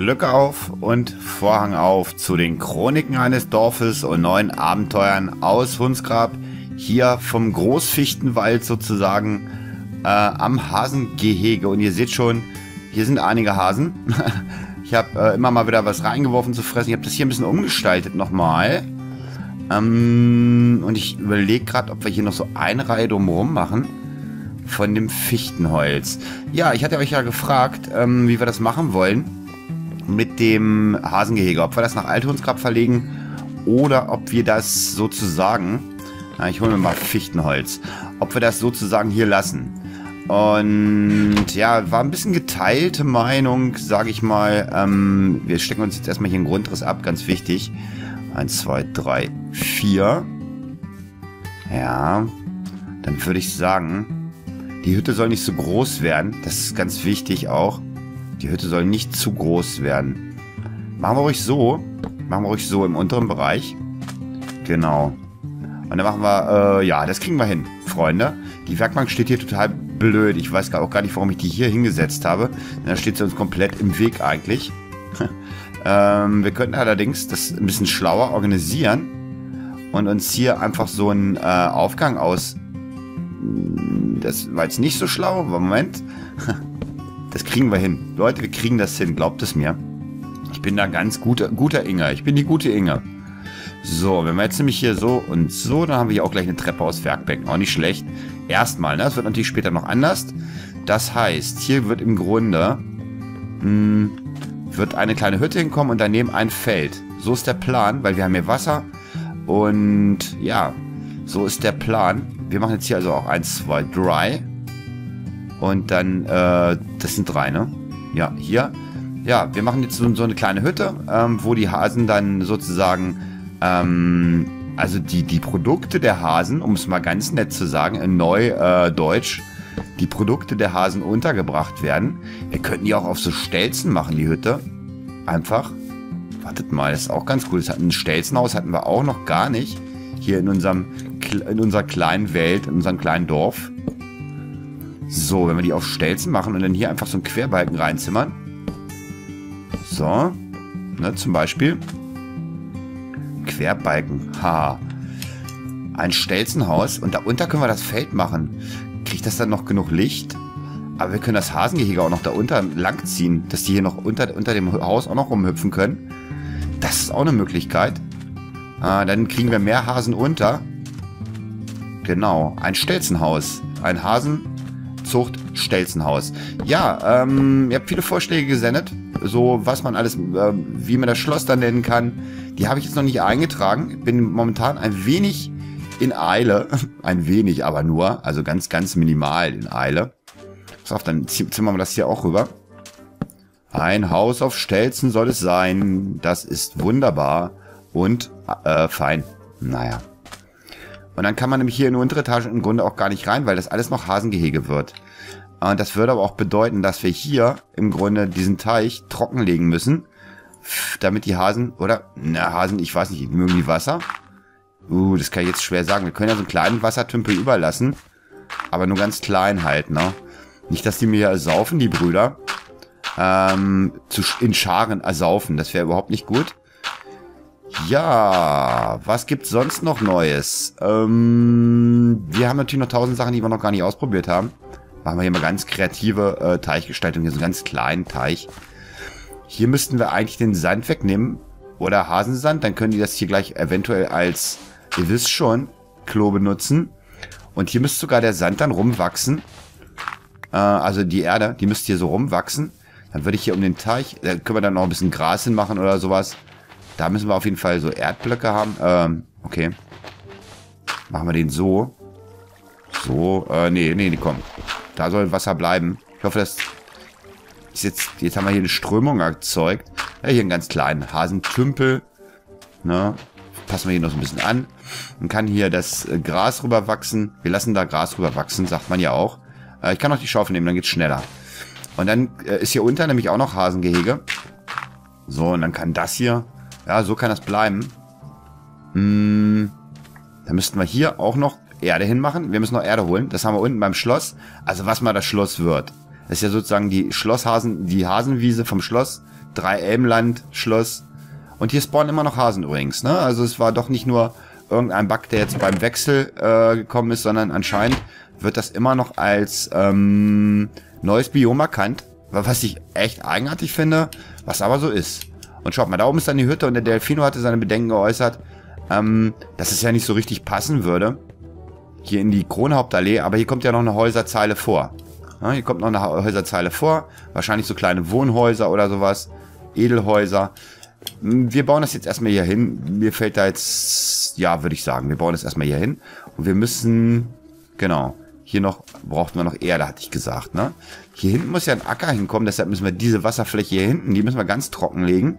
Glück auf und Vorhang auf zu den Chroniken eines Dorfes und neuen Abenteuern aus Hundsgrab, hier vom Großfichtenwald sozusagen am Hasengehege. Und ihr seht schon, hier sind einige Hasen. Ich habe immer mal wieder was reingeworfen zu fressen. Ich habe das hier ein bisschen umgestaltet nochmal. Und ich überlege gerade, ob wir hier noch so eine Reihe drumherum machen von dem Fichtenholz. Ja, ich hatte euch ja gefragt, wie wir das machen wollen mit dem Hasengehege. Ob wir das nach Althundsgrab verlegen oder ob wir das sozusagen, ich hole mir mal Fichtenholz, ob wir das sozusagen hier lassen. Und ja, war ein bisschen geteilte Meinung, sage ich mal. Wir stecken uns jetzt erstmal hier einen Grundriss ab, ganz wichtig. 1, 2, 3, 4. Ja, dann würde ich sagen, die Hütte soll nicht so groß werden. Das ist ganz wichtig auch. Die Hütte soll nicht zu groß werden. Machen wir ruhig so. Machen wir ruhig so im unteren Bereich. Genau. Und dann machen wir, ja, das kriegen wir hin, Freunde. Die Werkbank steht hier total blöd. Ich weiß auch gar nicht, warum ich die hier hingesetzt habe. Da steht sie uns komplett im Weg eigentlich. Wir könnten allerdings das ein bisschen schlauer organisieren und uns hier einfach so einen Aufgang aus... Das war jetzt nicht so schlau. Moment. Das kriegen wir hin. Leute, wir kriegen das hin. Glaubt es mir. Ich bin da ganz guter Inge. Ich bin die gute Inge. So, wenn wir jetzt nämlich hier so und so, dann haben wir hier auch gleich eine Treppe aus Werkbänken. Auch nicht schlecht. Erstmal, ne? Das wird natürlich später noch anders. Das heißt, hier wird im Grunde wird eine kleine Hütte hinkommen und daneben ein Feld. So ist der Plan, weil wir haben hier Wasser. Und ja, so ist der Plan. Wir machen jetzt hier also auch 1, 2, 3. Und dann, das sind 3, ne? Ja, hier. Ja, wir machen jetzt so eine kleine Hütte, wo die Hasen dann sozusagen, also die Produkte der Hasen, um es mal ganz nett zu sagen, in Neudeutsch, die Produkte der Hasen untergebracht werden. Wir könnten die auch auf so Stelzen machen, die Hütte. Einfach. Wartet mal, das ist auch ganz cool. Das hat ein Stelzenhaus hatten wir auch noch gar nicht. Hier in unserer kleinen Welt, in unserem kleinen Dorf. So, wenn wir die auf Stelzen machen und dann hier einfach so einen Querbalken reinzimmern. So. Ne, zum Beispiel. Querbalken. Ha. Ein Stelzenhaus. Und darunter können wir das Feld machen. Kriegt das dann noch genug Licht? Aber wir können das Hasengehege auch noch darunter langziehen. Dass die hier noch unter dem Haus auch noch rumhüpfen können. Das ist auch eine Möglichkeit. Dann kriegen wir mehr Hasen unter. Genau. Ein Stelzenhaus. Ein Hasenzucht-Stelzenhaus. Ja, ihr habt viele Vorschläge gesendet. So, was man alles, wie man das Schloss dann nennen kann. Die habe ich jetzt noch nicht eingetragen. Bin momentan ein wenig in Eile. Ein wenig, aber nur. Also ganz, ganz minimal in Eile. Pass auf, dann zimmern wir das hier auch rüber. Ein Haus auf Stelzen soll es sein. Das ist wunderbar. Und fein. Naja. Und dann kann man nämlich hier in die untere Etage im Grunde auch gar nicht rein, weil das alles noch Hasengehege wird. Und das würde aber auch bedeuten, dass wir hier im Grunde diesen Teich trockenlegen müssen. Damit die Hasen, oder? Na, Hasen, ich weiß nicht, mögen die Wasser? Das kann ich jetzt schwer sagen. Wir können ja so einen kleinen Wassertümpel überlassen. Aber nur ganz klein halt, ne? Nicht, dass die mir ersaufen, die Brüder. In Scharen ersaufen. Das wäre überhaupt nicht gut. Ja, was gibt's sonst noch Neues? Wir haben natürlich noch 1000 Sachen, die wir noch gar nicht ausprobiert haben. Machen wir hier mal ganz kreative Teichgestaltung. Hier so einen ganz kleinen Teich. Hier müssten wir eigentlich den Sand wegnehmen. Oder Hasensand. Dann können die das hier gleich eventuell als, ihr wisst schon, Klo benutzen. Und hier müsste sogar der Sand dann rumwachsen. Also die Erde, die müsste hier so rumwachsen. Dann würde ich hier um den Teich, da können wir dann noch ein bisschen Gras hinmachen oder sowas. Da müssen wir auf jeden Fall so Erdblöcke haben. Okay. Machen wir den so. So, nee, komm. Da soll Wasser bleiben. Ich hoffe, das ist jetzt haben wir hier eine Strömung erzeugt. Ja, hier einen ganz kleinen Hasentümpel. Ne? Passen wir hier noch so ein bisschen an. Man kann hier das Gras rüber wachsen. Wir lassen da Gras rüber wachsen, sagt man ja auch. Ich kann auch die Schaufel nehmen, dann geht's schneller. Und dann ist hier unter nämlich auch noch Hasengehege. So, und dann kann das hier... Ja, so kann das bleiben. Dann müssten wir hier auch noch Erde hinmachen. Wir müssen noch Erde holen. Das haben wir unten beim Schloss. Also was mal das Schloss wird. Das ist ja sozusagen die Schlosshasen, die Hasenwiese vom Schloss. 3-Elbenland-Schloss. Und hier spawnen immer noch Hasen übrigens, ne? Also es war doch nicht nur irgendein Bug, der jetzt beim Wechsel gekommen ist, sondern anscheinend wird das immer noch als neues Biom erkannt. Was ich echt eigenartig finde, was aber so ist. Und schaut mal, da oben ist dann die Hütte und der Delfino hatte seine Bedenken geäußert, dass es ja nicht so richtig passen würde. Hier in die Kronhauptallee, aber hier kommt ja noch eine Häuserzeile vor. Ja, hier kommt noch eine Häuserzeile vor. Wahrscheinlich so kleine Wohnhäuser oder sowas. Edelhäuser. Wir bauen das jetzt erstmal hier hin. Mir fällt da jetzt, ja, würde ich sagen, wir bauen das erstmal hier hin. Und wir müssen, genau, hier noch, braucht man noch Erde, hatte ich gesagt, ne? Hier hinten muss ja ein Acker hinkommen, deshalb müssen wir diese Wasserfläche hier hinten, die müssen wir ganz trocken legen.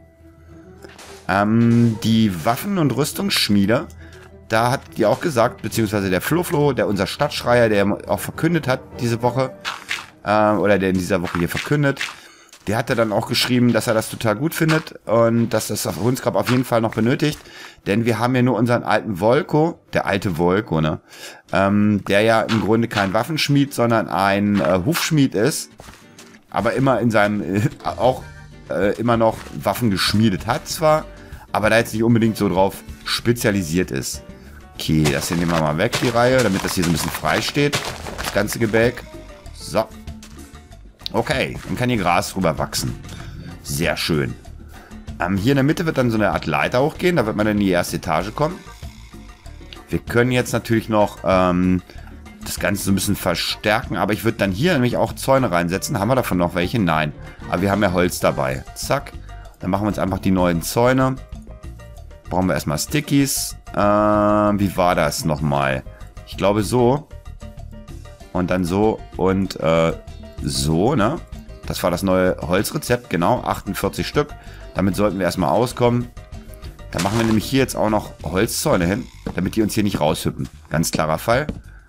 Die Waffen- und Rüstungsschmiede, da hat die auch gesagt, beziehungsweise der Flo, der unser Stadtschreier, der auch verkündet hat diese Woche, oder der in dieser Woche hier verkündet, der hatte dann auch geschrieben, dass er das total gut findet und dass das auf Hundsgrab auf jeden Fall noch benötigt, denn wir haben ja nur unseren alten Volko, der alte Volko, ne, der ja im Grunde kein Waffenschmied, sondern ein Hufschmied ist, aber immer in seinem, auch immer noch Waffen geschmiedet hat zwar, aber da jetzt nicht unbedingt so drauf spezialisiert ist. Okay, das hier nehmen wir mal weg, die Reihe, damit das hier so ein bisschen frei steht, das ganze Gebälk. So. Okay, dann kann hier Gras drüber wachsen. Sehr schön. Hier in der Mitte wird dann so eine Art Leiter hochgehen. Da wird man dann in die erste Etage kommen. Wir können jetzt natürlich noch das Ganze so ein bisschen verstärken. Aber ich würde dann hier nämlich auch Zäune reinsetzen. Haben wir davon noch welche? Nein. Aber wir haben ja Holz dabei. Zack. Dann machen wir uns einfach die neuen Zäune. Brauchen wir erstmal Stickies. Wie war das nochmal? Ich glaube so. Und dann so und so, ne? Das war das neue Holzrezept, genau, 48 Stück. Damit sollten wir erstmal auskommen. Da machen wir nämlich hier jetzt auch noch Holzzäune hin, damit die uns hier nicht raushüppen. Ganz klarer Fall.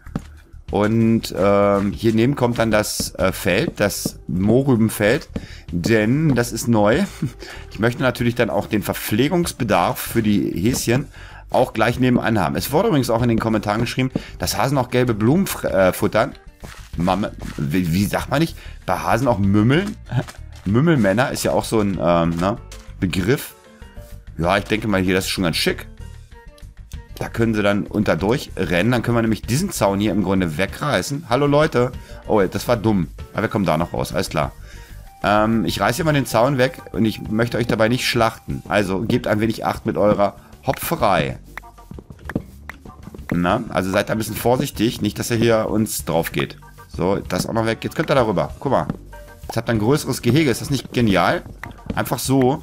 Und hier neben kommt dann das Feld, das Mohrrübenfeld, denn das ist neu. Ich möchte natürlich dann auch den Verpflegungsbedarf für die Häschen auch gleich nebenan haben. Es wurde übrigens auch in den Kommentaren geschrieben, dass Hasen auch gelbe Blumen futtern. Wie sagt man nicht? Bei Hasen auch Mümmeln? Mümmelmänner ist ja auch so ein Begriff. Ja, ich denke mal hier, das ist schon ganz schick. Da können sie dann unterdurch rennen. Dann können wir nämlich diesen Zaun hier im Grunde wegreißen. Hallo Leute. Oh, das war dumm. Aber wir kommen da noch raus. Alles klar. Ich reiße hier mal den Zaun weg und ich möchte euch dabei nicht schlachten. Also gebt ein wenig Acht mit eurer Hopferei. Na, also seid ein bisschen vorsichtig. Nicht, dass er hier uns drauf geht. So, das auch noch weg. Jetzt könnt ihr darüber. Guck mal. Jetzt habt ihr ein größeres Gehege. Ist das nicht genial? Einfach so.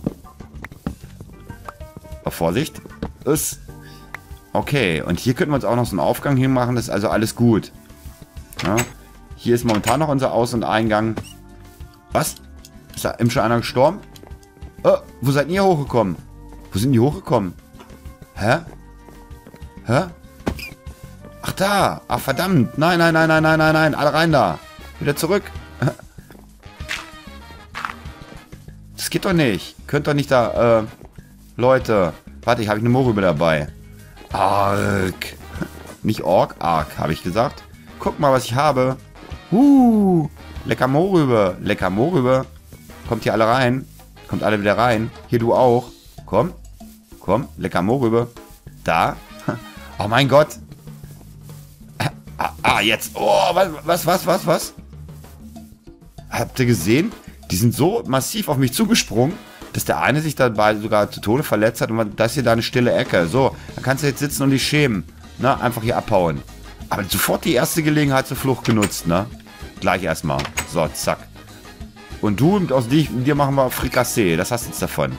Auf Vorsicht. Ist. Okay. Und hier könnten wir uns auch noch so einen Aufgang hinmachen. Das ist also alles gut. Ja. Hier ist momentan noch unser Aus- und Eingang. Was? Ist da eben schon einer gestorben? Oh, wo seid ihr hochgekommen? Wo sind die hochgekommen? Hä? Hä? Ach da. Ach verdammt. Nein, nein, nein, nein, nein, nein, nein. Alle rein da. Wieder zurück. Das geht doch nicht. Könnt doch nicht da, Leute. Warte, ich habe eine Mohrrübe dabei. Arg. Nicht Ork, Arg, habe ich gesagt. Guck mal, was ich habe. Lecker Mohrrübe. Lecker Mohrrübe. Kommt hier alle rein. Kommt alle wieder rein. Hier du auch. Komm. Komm. Lecker Mohrrübe. Da. Oh mein Gott. Jetzt. Oh, was? Habt ihr gesehen? Die sind so massiv auf mich zugesprungen, dass der eine sich dabei sogar zu Tode verletzt hat. Und das hier da eine stille Ecke. So, dann kannst du jetzt sitzen und dich schämen. Na, einfach hier abhauen. Aber sofort die erste Gelegenheit zur Flucht genutzt, ne? Gleich erstmal. So, zack. Und du, aus dir machen wir Frikassee. Das hast du jetzt davon.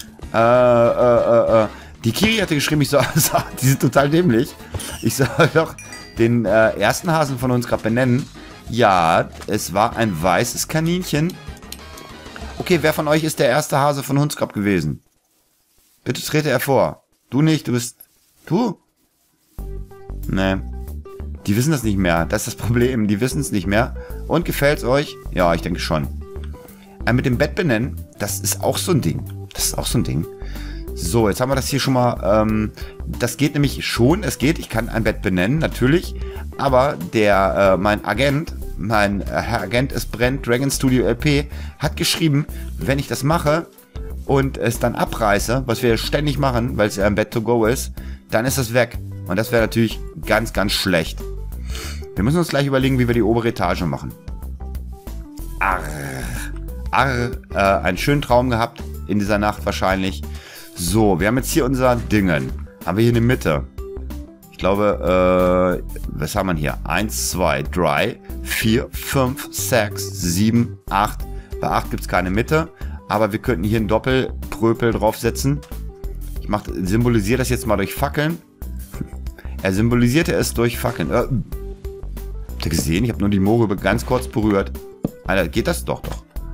Die Kiri hatte geschrieben, ich soll, die sind total dämlich. Ich soll doch den ersten Hasen von uns gerade benennen. Ja, es war ein weißes Kaninchen. Okay, wer von euch ist der erste Hase von Hundsgrab gewesen? Bitte trete hervor. Du nicht, du bist... Du? Nee. Die wissen das nicht mehr. Das ist das Problem. Die wissen es nicht mehr. Und gefällt's euch? Ja, ich denke schon. Mit dem Bett benennen, das ist auch so ein Ding. So, jetzt haben wir das hier schon mal. Das geht nämlich schon. Es geht. Ich kann ein Bett benennen, natürlich. Aber mein Agent ist Brent Dragon Studio LP, hat geschrieben, wenn ich das mache, und es dann abreiße, was wir ständig machen, weil es ja im Bett to go ist, dann ist das weg. Und das wäre natürlich ganz, ganz schlecht. Wir müssen uns gleich überlegen, wie wir die obere Etage machen. Einen schönen Traum gehabt in dieser Nacht wahrscheinlich. So, wir haben jetzt hier unser Dingen. Haben wir hier eine Mitte. Ich glaube, was haben wir hier? 1, 2, 3, 4, 5, 6, 7, 8. Bei 8 gibt es keine Mitte. Aber wir könnten hier einen Doppelpröpel draufsetzen. Ich symbolisiere das jetzt mal durch Fackeln. Er symbolisierte es durch Fackeln. Habt ihr gesehen? Ich habe nur die Moore ganz kurz berührt. Alter, geht das? Doch.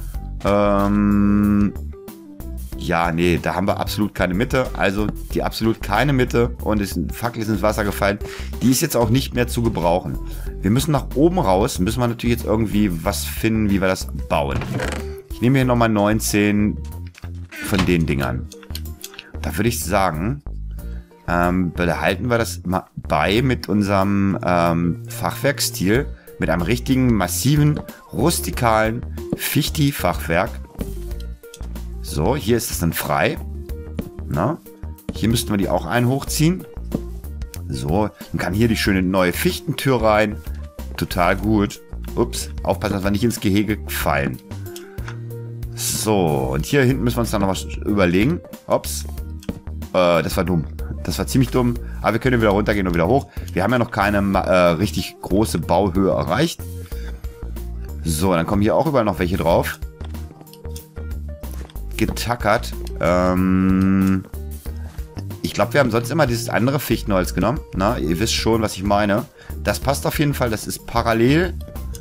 Ja, nee, da haben wir absolut keine Mitte. Also die absolut keine Mitte. Und die Fackel ist ins Wasser gefallen. Die ist jetzt auch nicht mehr zu gebrauchen. Wir müssen nach oben raus. Müssen wir natürlich jetzt irgendwie was finden, wie wir das bauen. Ich nehme hier nochmal 19 von den Dingern. Da würde ich sagen, behalten wir das mal bei mit unserem Fachwerkstil. Mit einem richtigen, massiven, rustikalen Fichti-Fachwerk. So, hier ist es dann frei. Na? Hier müssten wir die auch hochziehen. So, dann kann hier die schöne neue Fichtentür rein. Total gut. Ups, aufpassen, dass wir nicht ins Gehege fallen. So, und hier hinten müssen wir uns dann noch was überlegen. Ups, das war dumm. Das war ziemlich dumm. Aber wir können wieder runtergehen und wieder hoch. Wir haben ja noch keine richtig große Bauhöhe erreicht. So, dann kommen hier auch überall noch welche drauf. Getackert. Ich glaube, wir haben sonst immer dieses andere Fichtenholz genommen. Na, ihr wisst schon, was ich meine. Das passt auf jeden Fall. Das ist parallel.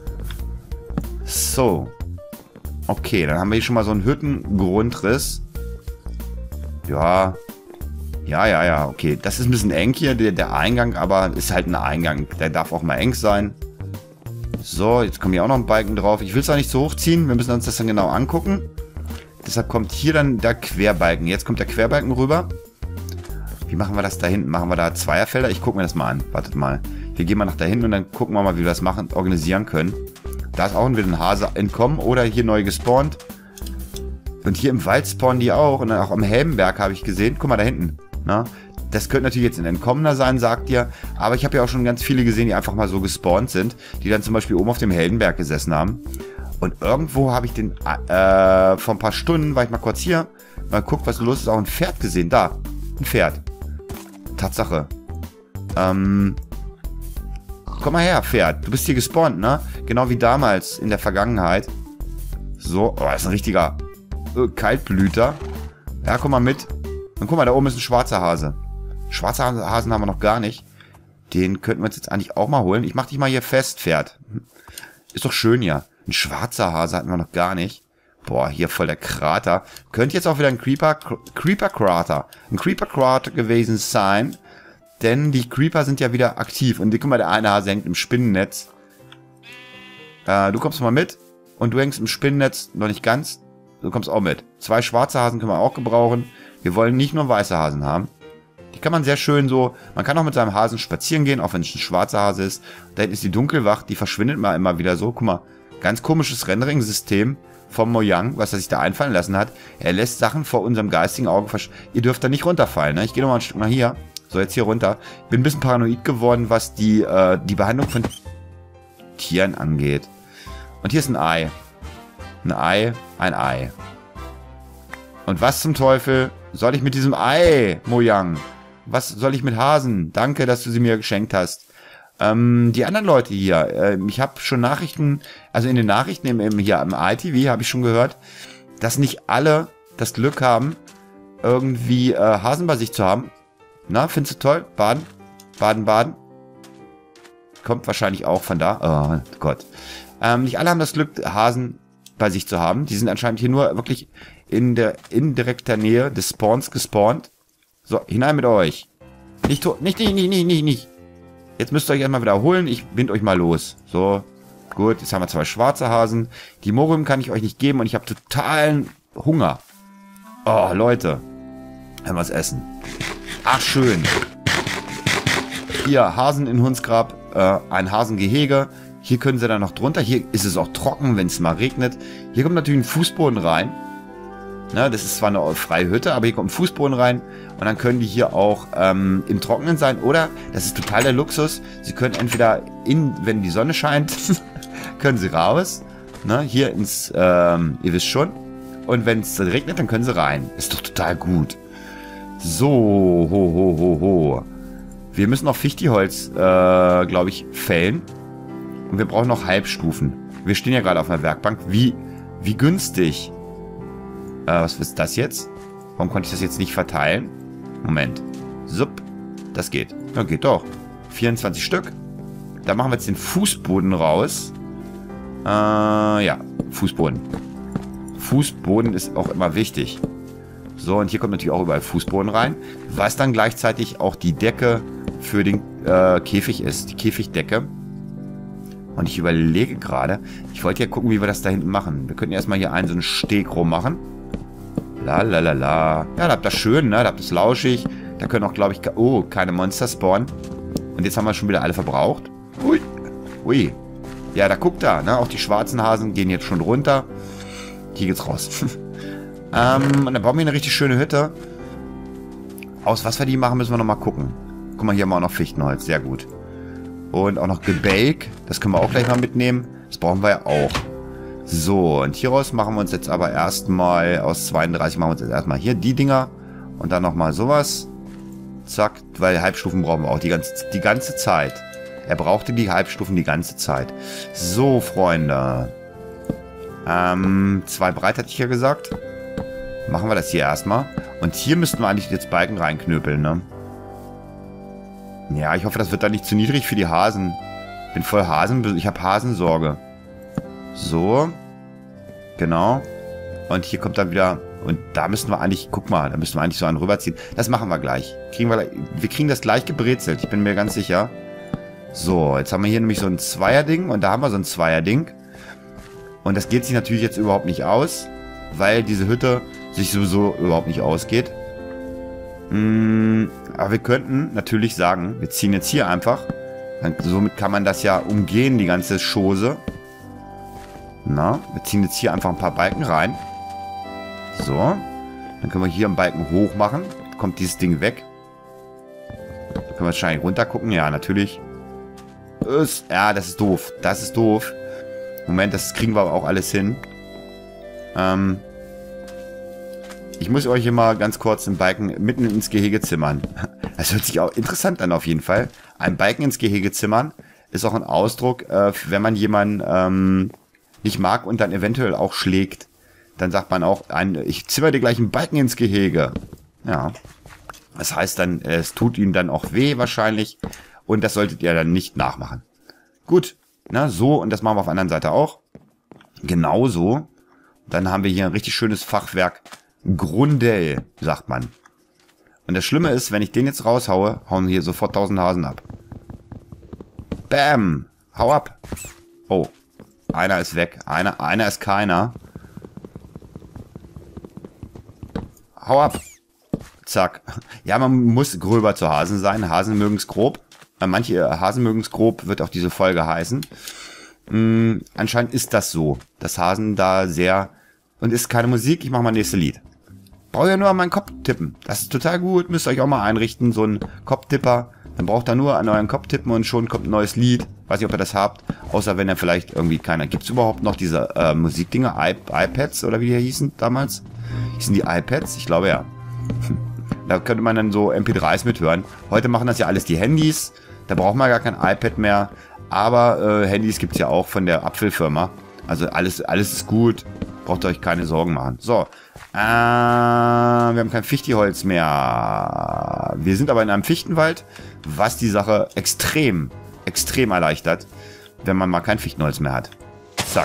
So. Okay, dann haben wir hier schon mal so einen Hüttengrundriss. Ja. Ja, okay. Das ist ein bisschen eng hier, der Eingang, aber ist halt ein Eingang. Der darf auch mal eng sein. So, jetzt kommen hier auch noch ein Balken drauf. Ich will es auch nicht so hochziehen. Wir müssen uns das dann genau angucken. Deshalb kommt hier dann der Querbalken. Jetzt kommt der Querbalken rüber. Wie machen wir das da hinten? Machen wir da Zweierfelder? Ich gucke mir das mal an. Wartet mal. Wir gehen mal nach da hinten und dann gucken wir mal, wie wir das organisieren können. Da ist auch wieder ein Hase entkommen oder hier neu gespawnt. Und hier im Wald spawnen die auch. Und dann auch am Helmberg habe ich gesehen. Guck mal da hinten. Na? Das könnte natürlich jetzt ein Entkommener sein, sagt ihr. Aber ich habe ja auch schon ganz viele gesehen, die einfach mal so gespawnt sind. Die dann zum Beispiel oben auf dem Heldenberg gesessen haben. Und irgendwo habe ich den, vor ein paar Stunden war ich mal kurz hier. Mal guckt, was los ist. Auch ein Pferd gesehen. Da. Ein Pferd. Tatsache. Komm mal her, Pferd. Du bist hier gespawnt, ne? Genau wie damals in der Vergangenheit. So. Oh, das ist ein richtiger Kaltblüter. Ja, komm mal mit. Und guck mal, da oben ist ein schwarzer Hase. Schwarze Hasen haben wir noch gar nicht. Den könnten wir uns jetzt eigentlich auch mal holen. Ich mach dich mal hier fest, Pferd. Ist doch schön hier. Ein schwarzer Hase hatten wir noch gar nicht. Boah, hier voll der Krater. Könnte jetzt auch wieder ein Creeper-Krater gewesen sein. Denn die Creeper sind ja wieder aktiv. Und guck mal, der eine Hase hängt im Spinnennetz. Du kommst mal mit. Und du hängst im Spinnennetz noch nicht ganz. Du kommst auch mit. 2 schwarze Hasen können wir auch gebrauchen. Wir wollen nicht nur weiße Hasen haben. Die kann man sehr schön so... Man kann auch mit seinem Hasen spazieren gehen, auch wenn es ein schwarzer Hase ist. Da hinten ist die Dunkelwacht. Die verschwindet mal immer wieder so. Guck mal, ganz komisches Rendering-System vom Mojang, was er sich da einfallen lassen hat. Er lässt Sachen vor unserem geistigen Auge verschwinden. Ihr dürft da nicht runterfallen, ne? Ich gehe nochmal ein Stück nach hier. So, jetzt hier runter. Bin ein bisschen paranoid geworden, was die Behandlung von Tieren angeht. Und hier ist ein Ei. Ein Ei. Und was zum Teufel soll ich mit diesem Ei, Mojang? Was soll ich mit Hasen? Danke, dass du sie mir geschenkt hast. Die anderen Leute hier, ich habe schon Nachrichten, also in den Nachrichten hier im ITV habe ich schon gehört, dass nicht alle das Glück haben, irgendwie Hasen bei sich zu haben. Na, findest du toll? Baden? Kommt wahrscheinlich auch von da. Oh Gott. Nicht alle haben das Glück, Hasen bei sich zu haben. Die sind anscheinend hier nur wirklich in der indirekter Nähe des Spawns gespawnt. So, hinein mit euch. Nicht. Jetzt müsst ihr euch erstmal wiederholen. Ich bind euch mal los. So, gut. Jetzt haben wir 2 schwarze Hasen. Die Mohrrüben kann ich euch nicht geben und ich habe totalen Hunger. Oh, Leute. Können wir was essen. Ach, schön. Hier, Hasen in Hundsgrab. Ein Hasengehege. Hier können sie dann noch drunter. Hier ist es auch trocken, wenn es mal regnet. Hier kommt natürlich ein Fußboden rein. Ne, das ist zwar eine freie Hütte, aber hier kommt ein Fußboden rein. Und dann können die hier auch im Trockenen sein. Oder, das ist total der Luxus, sie können entweder, wenn die Sonne scheint, können sie raus. Ne, hier ins, ihr wisst schon. Und wenn es regnet, dann können sie rein. Ist doch total gut. So, ho. Wir müssen noch Fichtiholz, glaube ich, fällen. Und wir brauchen noch Halbstufen. Wir stehen ja gerade auf einer Werkbank. Wie günstig. Was ist das jetzt? Warum konnte ich das jetzt nicht verteilen? Moment. Sup. Das geht. Ja, geht doch. 24 Stück. Da machen wir jetzt den Fußboden raus. Ja. Fußboden. Fußboden ist auch immer wichtig. So, und hier kommt natürlich auch überall Fußboden rein. Was dann gleichzeitig auch die Decke für den Käfig ist. Die Käfigdecke. Und ich überlege gerade, ich wollte ja gucken, wie wir das da hinten machen. Wir könnten erstmal hier so einen Steg rum machen. Ja, da habt ihr schön, ne? Da habt ihr es lauschig. Da können auch, glaube ich, keine Monster spawnen. Und jetzt haben wir schon wieder alle verbraucht. Ui. Ja, da guckt da, ne? Auch die schwarzen Hasen gehen jetzt schon runter. Hier geht's raus. Und dann bauen wir eine richtig schöne Hütte. Aus was wir die machen, müssen wir nochmal gucken. Guck mal, hier haben wir auch noch Fichtenholz. Sehr gut. Und auch noch Gebälk. Das können wir auch gleich mal mitnehmen. Das brauchen wir ja auch. So, und hieraus machen wir uns jetzt aber erstmal, aus 32 machen wir uns jetzt erstmal hier die Dinger. Und dann nochmal sowas. Zack, weil Halbstufen brauchen wir auch die ganze Zeit. Er brauchte die Halbstufen die ganze Zeit. So, Freunde. 2 breit hatte ich ja gesagt. Machen wir das hier erstmal. Und hier müssten wir eigentlich jetzt Balken reinknöpeln, ne? Ja, ich hoffe, das wird dann nicht zu niedrig für die Hasen. Bin voll ich habe Hasensorge. So. Genau. Und hier kommt dann wieder... Und da müssen wir eigentlich... Guck mal, da müssen wir eigentlich so einen rüberziehen. Das machen wir gleich. Wir kriegen das gleich gebrezelt. Ich bin mir ganz sicher. So, jetzt haben wir hier nämlich so ein Zweierding. Und da haben wir so ein Zweierding. Und das geht sich natürlich jetzt überhaupt nicht aus. Weil diese Hütte sich sowieso überhaupt nicht ausgeht. Aber wir könnten natürlich sagen, wir ziehen jetzt hier einfach. Somit kann man das ja umgehen, die ganze Chose. Na, wir ziehen jetzt hier einfach ein paar Balken rein. So. Dann können wir hier einen Balken hoch machen. Kommt dieses Ding weg. Dann können wir wahrscheinlich runter gucken. Ja, natürlich. Ja, das ist doof. Das ist doof. Moment, das kriegen wir aber auch alles hin. Ich muss euch hier mal ganz kurz einen Balken mitten ins Gehege zimmern. Das hört sich auch interessant an auf jeden Fall. Ein Balken ins Gehege zimmern ist auch ein Ausdruck, wenn man jemanden nicht mag und dann eventuell auch schlägt. Dann sagt man auch, ich zimmer dir gleich einen Balken ins Gehege. Ja. Das heißt dann, es tut ihm dann auch weh wahrscheinlich. Und das solltet ihr dann nicht nachmachen. Gut. Na, so, und das machen wir auf der anderen Seite auch. Genauso. Dann haben wir hier ein richtig schönes Fachwerk. Grundell, sagt man. Und das Schlimme ist, wenn ich den jetzt raushaue, hauen hier sofort 1000 Hasen ab. Bam! Hau ab! Oh. Einer ist weg. Einer ist keiner. Hau ab! Zack. Ja, man muss gröber zu Hasen sein. Hasen mögen es grob. Manche Hasen mögen es grob, wird auch diese Folge heißen. Anscheinend ist das so. Dass Hasen da sehr... Und ist keine Musik, ich mache mal nächstes Lied. Brauche ja nur an meinen Kopf tippen. Das ist total gut, müsst ihr euch auch mal einrichten, so ein Kopftipper. Dann braucht ihr nur an euren Kopf tippen und schon kommt ein neues Lied. Weiß nicht, ob ihr das habt. Außer wenn ihr vielleicht irgendwie keiner... Gibt es überhaupt noch diese Musikdinger? iPads oder wie die hießen damals? Hießen die iPads? Ich glaube ja. Da könnte man dann so MP3s mithören. Heute machen das ja alles die Handys. Da braucht man gar kein iPad mehr. Aber Handys gibt es ja auch von der Apfelfirma. Also alles ist gut. Braucht ihr euch keine Sorgen machen. So. Wir haben kein Fichtenholz mehr. Wir sind aber in einem Fichtenwald, was die Sache extrem erleichtert, wenn man mal kein Fichtenholz mehr hat. Zack.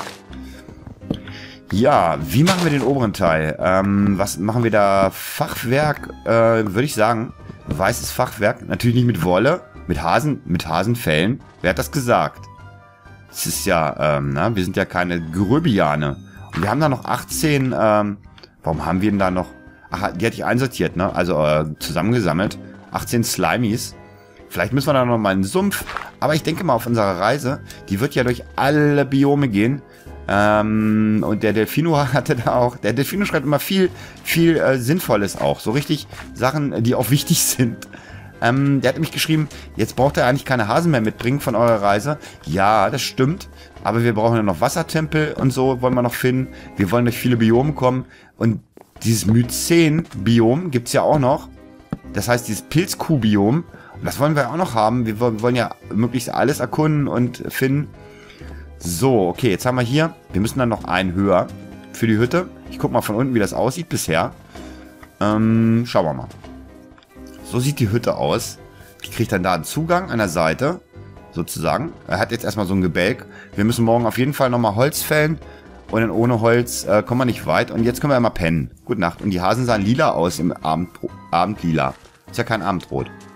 Ja, wie machen wir den oberen Teil? Was machen wir da? Fachwerk, würde ich sagen. Weißes Fachwerk. Natürlich nicht mit Wolle. Mit Hasenfellen. Wer hat das gesagt? Das ist ja, wir sind ja keine Gröbiane. Und wir haben da noch 18, warum haben wir denn da noch? Ach, die hatte ich einsortiert, ne? Also zusammengesammelt. 18 Slimies. Vielleicht müssen wir da noch mal einen Sumpf. Aber ich denke mal, auf unserer Reise, die wird ja durch alle Biome gehen. Und der Delfino hatte da auch, der Delfino schreibt immer viel Sinnvolles auch. So richtig Sachen, die auch wichtig sind. Der hat nämlich geschrieben, jetzt braucht ihr eigentlich keine Hasen mehr mitbringen von eurer Reise. Ja, das stimmt. Aber wir brauchen ja noch Wassertempel und so wollen wir noch finden. Wir wollen durch viele Biome kommen. Und dieses Myzen-Biom gibt es ja auch noch. Das heißt, dieses Pilzkuh-Biom. Und das wollen wir auch noch haben. Wir wollen ja möglichst alles erkunden und finden. So, okay, jetzt haben wir hier. Wir müssen dann noch einen höher für die Hütte. Ich gucke mal von unten, wie das aussieht bisher. Schauen wir mal. So sieht die Hütte aus. Ich kriege dann da einen Zugang an der Seite, sozusagen. Er hat jetzt erstmal so ein Gebälk. Wir müssen morgen auf jeden Fall nochmal Holz fällen. Und dann ohne Holz kommen wir nicht weit. Und jetzt können wir mal pennen. Gute Nacht. Und die Hasen sahen lila aus im Abendlila. Ist ja kein Abendrot.